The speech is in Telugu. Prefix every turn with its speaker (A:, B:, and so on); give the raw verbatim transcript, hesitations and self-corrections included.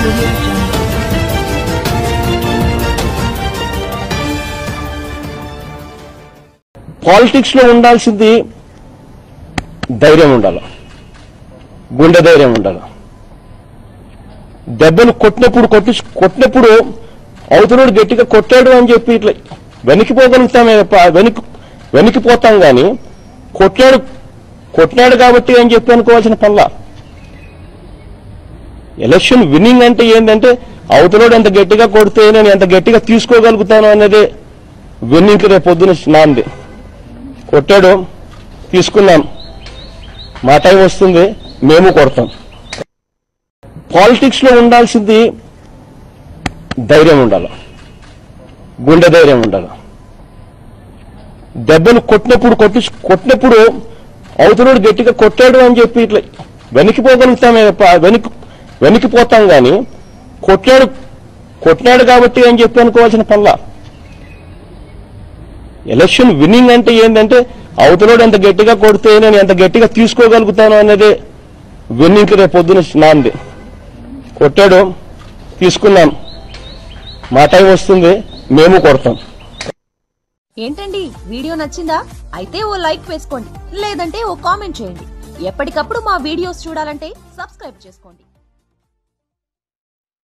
A: పాలిటిక్స్ లో ఉండాల్సింది ధైర్యం ఉండాలి, గుండె ధైర్యం ఉండాలి. దెబ్బలు కొట్టినప్పుడు కొట్టి కొట్టినప్పుడు అవతలుడు గట్టిగా కొట్టాడు అని చెప్పి ఇట్లా వెనక్కిపోగలుగుతామే వెనక్కి వెనక్కిపోతాం కానీ కొట్టాడు కొట్టినాడు కాబట్టి అని చెప్పి అనుకోవాల్సిన పనుల. ఎలక్షన్ విన్నింగ్ అంటే ఏంటంటే అవతలోడు ఎంత గట్టిగా కొడితే నేను ఎంత గట్టిగా తీసుకోగలుగుతాను అనేది విన్నింగ్కి రేపు పొద్దున నాంది. కొట్టాడు, తీసుకున్నాం, మా టైం వస్తుంది, మేము కొడతాం. పాలిటిక్స్ లో ఉండాల్సింది ధైర్యం ఉండాలి, గుండె ధైర్యం ఉండాలి. దెబ్బలు కొట్టినప్పుడు కొట్టి కొట్టినప్పుడు అవతలుడు గట్టిగా కొట్టాడు అని చెప్పి ఇట్లా వెనక్కిపోగలుగుతామే వెనక్కి వెనక్కిపోతాం కానీ కొట్టాడు కొట్టినాడు కాబట్టి అని చెప్పి అనుకోవాల్సిన పనుల. ఎలక్షన్ విన్నింగ్ అంటే ఏంటంటే అవతలోడు ఎంత గట్టిగా కొడితే నేను ఎంత గట్టిగా తీసుకోగలుగుతాను అనేది విన్నింగ్కి రేపు పొద్దున నాంది. కొట్టాడు, తీసుకున్నాం, మా టైం వస్తుంది, మేము కొడతాం.
B: ఏంటండి, వీడియో నచ్చిందా? అయితే ఓ లైక్ వేసుకోండి, లేదంటే ఓ కామెంట్ చేయండి. ఎప్పటికప్పుడు మా వీడియోస్ చూడాలంటే సబ్స్క్రైబ్ చేసుకోండి.